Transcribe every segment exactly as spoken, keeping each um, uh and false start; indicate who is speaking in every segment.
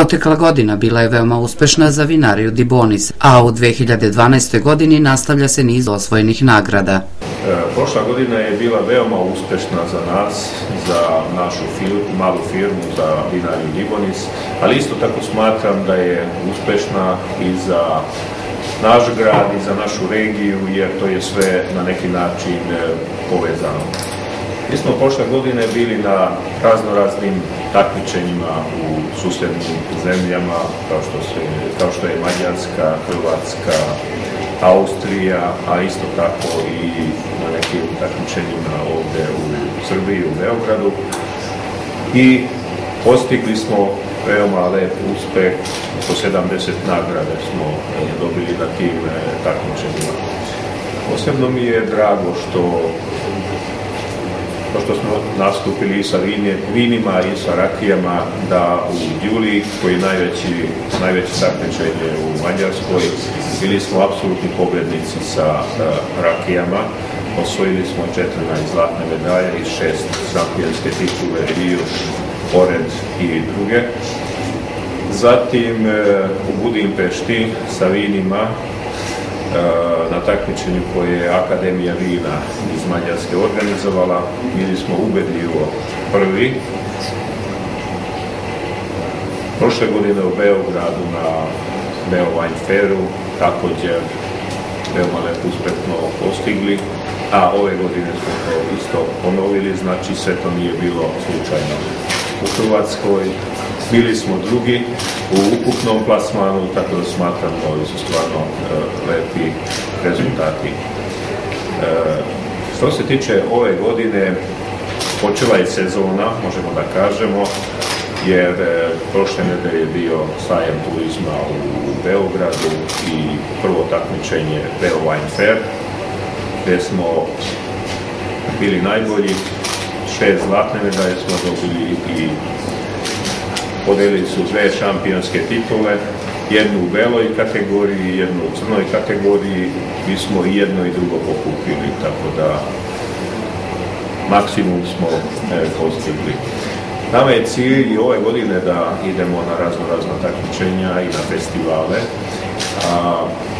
Speaker 1: Protekla godina bila je veoma uspešna za vinariju Dibonis, a u dve hiljade dvanaestoj. godini nastavlja se niz osvojenih nagrada.
Speaker 2: Prošla godina je bila veoma uspešna za nas, za našu firmu, malu firmu, za vinariju Dibonis, ali isto tako smatram da je uspešna i za naš grad i za našu regiju, jer to je sve na neki način povezano. Mi smo prošle godine bili na raznoraznim takmičenjima u susednim zemljama, kao što, se, kao što je Mađarska, Hrvatska, Austrija, a isto tako i na nekim takmičenjima ovdje u Srbiji, u Beogradu. I postigli smo veoma lep uspeh, oko sedamdeset nagrade smo dobili na tim takmičenjima. Posebno mi je drago što što smo nastupili i sa vinima i sa rakijama, da u Gyuli, koji je najveći, najveće takmičenje u Mađarskoj, bili smo apsolutni pobjednici sa uh, rakijama. Osvojili smo četrnaest zlatne medalje i šest šampionske titule i još pored i druge. Zatim uh, u Budimpešti sa vinima, na takmičenju koje je Akademija vina iz Mađarske organizovala, bili smo ubedljivo prvi. Prošle godine u Beogradu na Beo Wine Fairu također veoma lep uspešno postigli, a ove godine smo to isto ponovili, znači sve to nije bilo slučajno. U Hrvatskoj bili smo drugi u ukupnom plasmanu, tako da smatramo da su stvarno e, lepi rezultati. E, što se tiče ove godine, počela je sezona, možemo da kažemo, jer e, prošle nedelje je bio sajam turizma u Beogradu i prvo takmičenje Beo Wine Fair, gdje smo bili najbolji, šest zlatne medalje smo dobili i podelili su dve šampionske titule, jednu u beloj kategoriji, jednu u crnoj kategoriji. Mi smo i jedno i drugo pokupili, tako da maksimum smo e, postigli. Nama je cilj i ove godine da idemo na razno razna takmičenja i na festivale, a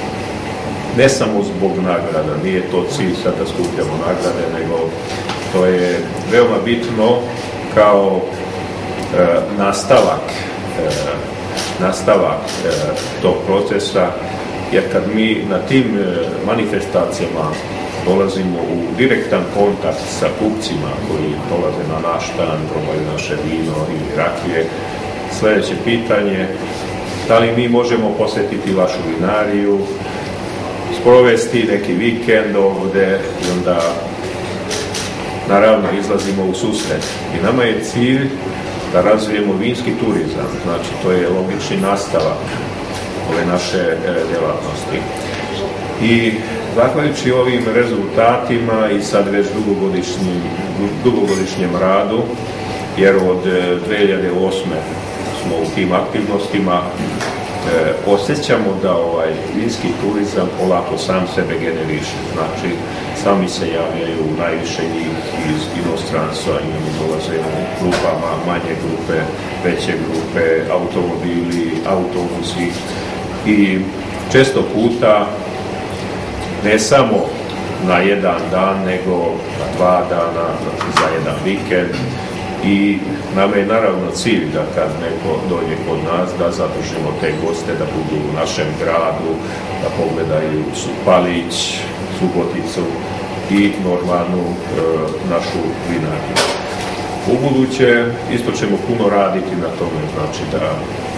Speaker 2: ne samo zbog nagrada, nije to cilj sad da skupljamo nagrade, nego to je veoma bitno kao E, nastavak, e, nastavak e, tog procesa, jer kad mi na tim e, manifestacijama dolazimo u direktan kontakt sa kupcima koji dolaze na naš stan, probaju naše vino ili rakije, sljedeće pitanje, da li mi možemo posjetiti vašu vinariju, sprovesti neki vikend ovdje i onda naravno izlazimo u susret. I nama je cilj da razvijemo vinski turizam, znači to je logični nastavak ove naše e, djelatnosti. I zahvaljujući ovim rezultatima i sad već dugogodišnjem, dugogodišnjem radu, jer od dve hiljade osme. smo u tim aktivnostima, e, osjećamo da ovaj vinski turizam polako sam sebe generiše, znači sami se javljaju najviše njih iz inostranstva i oni dolaze u grupama, manje grupe, veće grupe, automobili, autobusi i često puta ne samo na jedan dan, nego na dva dana, za jedan vikend. I nama je naravno cilj da kad neko dođe kod nas, da zadržimo te goste, da budu u našem gradu, da pogledaju Palić, Suboticu i normalnu e, našu vinariju. Ubuduće isto ćemo puno raditi na tome, znači da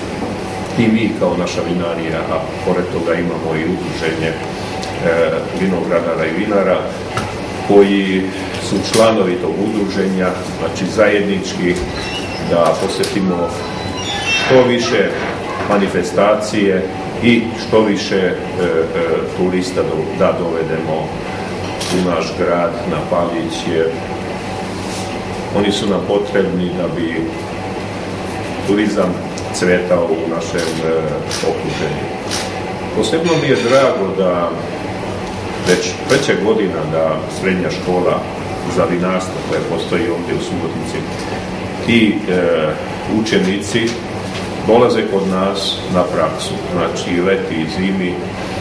Speaker 2: i mi kao naša vinarija, a pored toga imamo i udruženje e, vinogradara i vinara, koji su članovi tog udruženja, znači zajednički da posjetimo što više manifestacije i što više e, e, turista do, da dovedemo u naš grad, na Palić, jer oni su nam potrebni da bi turizam cvetao u našem e, okruženju. Posebno mi je drago da već treća godina da srednja škola za vinarstvo koja postoji ovdje u Subotici, ti e, učenici dolaze kod nas na praksu, znači i leti i zimi, e,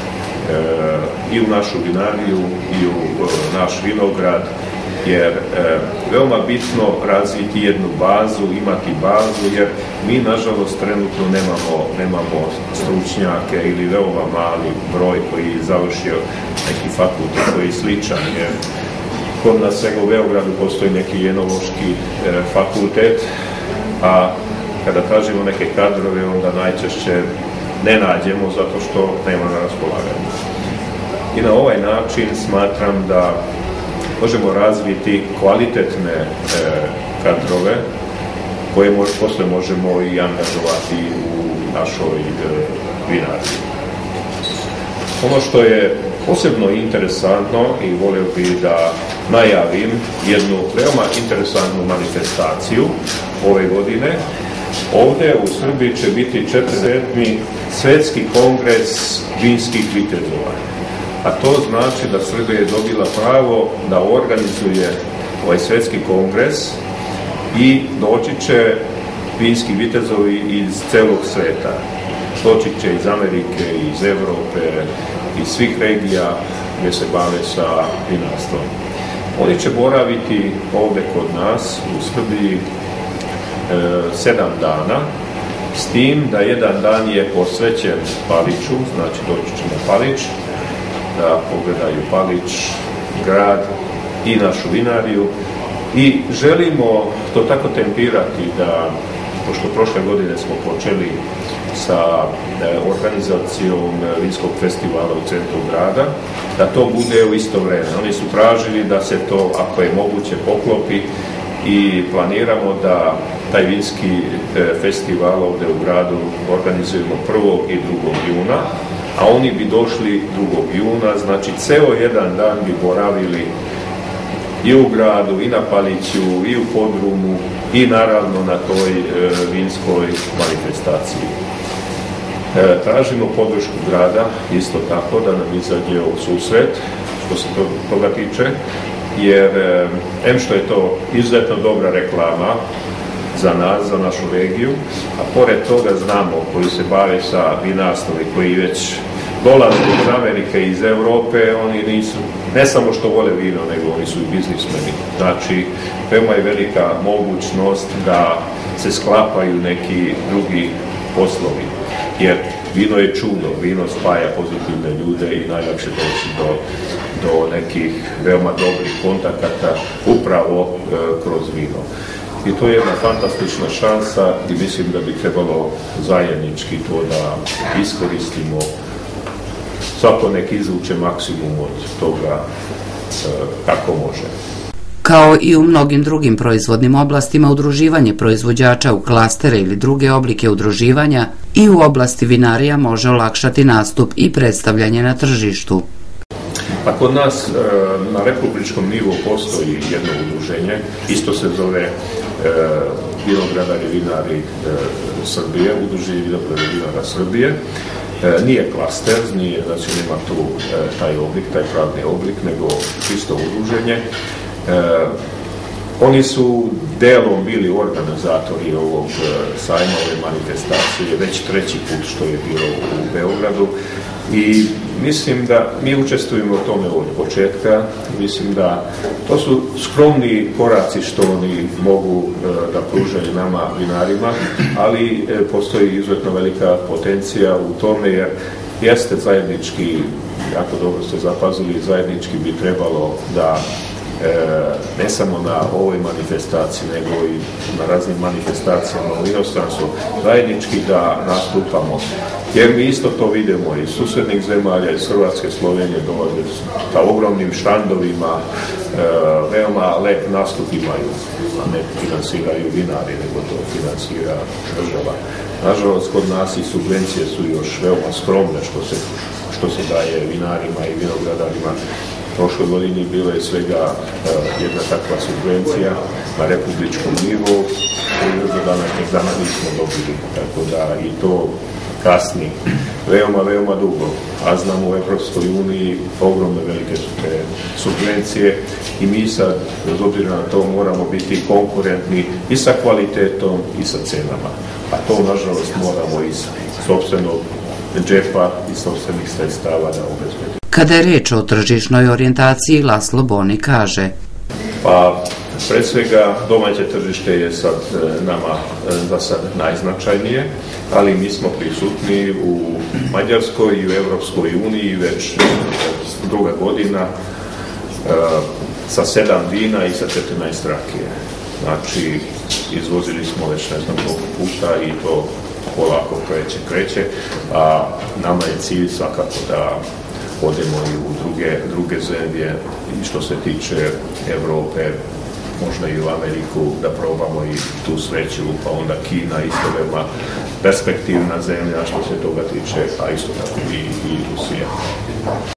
Speaker 2: i u našu vinariju i u e, naš vinograd, jer e, veoma bitno razviti jednu bazu, imati bazu, jer mi nažalost trenutno nemamo, nemamo stručnjake ili veoma mali broj koji je završio neki fakultet koji je sličan, jer kod nas u Beogradu postoji neki enološki e, fakultet, a kada tražimo neke kadrove, onda najčešće ne nađemo zato što nema na raspolaganju. I na ovaj način smatram da možemo razviti kvalitetne e, kadrove koje mož, posle možemo i angažovati u našoj e, vinariji. Ono što je posebno interesantno i volio bih da najavim jednu veoma interesantnu manifestaciju ove godine. Ovdje u Srbiji će biti četrdeset sedmi Svetski kongres vinskih vitezova. A to znači da Srbija je dobila pravo da organizuje ovaj svjetski kongres i doći će vinski vitezovi iz celog sveta. Doći će iz Amerike, iz Evrope, iz svih regija gdje se bave sa vinarstvom. Oni će boraviti ovdje kod nas u Srbiji e, sedam dana, s tim da jedan dan je posvećen Paliću, znači doći će na Palić, da pogledaju Palić, grad i našu vinariju. I želimo to tako tempirati da, pošto prošle godine smo počeli sa organizacijom vinskog festivala u centru grada, da to bude u isto vrijeme. Oni su tražili da se to, ako je moguće, poklopi i planiramo da taj vinski festival ovdje u gradu organizujemo prvog i drugog juna, a oni bi došli drugog juna, znači ceo jedan dan bi boravili i u gradu, i na Paliću, i u podrumu, i naravno na toj e, vinskoj manifestaciji. E, tražimo podršku grada, isto tako, da nam izađe u susret, što se to, toga tiče, jer e, em što je to izuzetno dobra reklama za nas, za našu regiju, a pored toga znamo koji se bave sa vinarstvom i koji već dolaze iz Amerike i iz Europe, oni nisu, ne samo što vole vino, nego oni su i biznismeni. Znači, veoma je velika mogućnost da se sklapaju neki drugi poslovi, jer vino je čudo, vino spaja pozitivne ljude i najlakše doći do, do nekih veoma dobrih kontakata upravo e, kroz vino. I to je jedna fantastična šansa i mislim da bi trebalo zajednički to da iskoristimo, svako nek izvuče maksimum od toga e, kako može.
Speaker 1: Kao i u mnogim drugim proizvodnim oblastima, udruživanje proizvođača u klastere ili druge oblike udruživanja i u oblasti vinarija može olakšati nastup i predstavljanje na tržištu.
Speaker 2: Pa kod nas e, na republičkom nivou postoji jedno udruženje, isto se zove e, Vinogradari i vinari e, Srbije, udruženje vinogradara i vinara Srbije. E, nije klaster, nije, znači nema tu e, taj oblik, taj pravni oblik, nego čisto udruženje. E, oni su delom bili organizatori ovog e, sajma, ove manifestacije, već treći put što je bilo u Beogradu. I mislim da mi učestvujemo u tome od početka, mislim da to su skromni koraci što oni mogu e, da pružaju nama vinarima, ali e, postoji izuzetno velika potencija u tome, jer jeste zajednički, jako dobro ste zapazili, zajednički bi trebalo da E, ne samo na ovoj manifestaciji, nego i na raznim manifestacijama u inostranstvu, zajednički da nastupamo. Jer mi isto to vidimo iz susjednih zemalja, iz Hrvatske, Slovenije, dolaze sa ogromnim štandovima, e, veoma lep nastup imaju, a ne finansiraju vinari, nego to finansira država. Nažalost, kod nas i subvencije su još veoma skromne što se, što se daje vinarima i vinogradarima. Prošle godine bilo je svega uh, jedna takva subvencija na republičkom nivou, koju do današnjeg dana nismo dobili. Tako da i to kasni veoma, veoma dugo, a znamo u Evropskoj uniji ogromne velike su te subvencije i mi sad, bez obzira na to, moramo biti konkurentni i sa kvalitetom i sa cenama. A to, nažalost, moramo iz sopstvenog džepa i sopstvenih sredstava da obezbedimo.
Speaker 1: Kada je reč o tržišnoj orijentaciji, Laslo Boni kaže:
Speaker 2: Pa, pred svega, domaće tržište je sad nama za sad najznačajnije, ali mi smo prisutni u Mađarskoj i u Evropskoj uniji već druga godina sa sedam vina i sa četrnaest rakije. Znači, izvozili smo već ne znam koliko puta i to polako kreće, kreće, a nama je cilj svakako da odemo i u druge, druge zemlje i što se tiče Evrope, možda i u Ameriku, da probamo i tu sreću, pa onda Kina isto veoma perspektivna zemlja što se toga tiče, a isto tako i, i Rusija.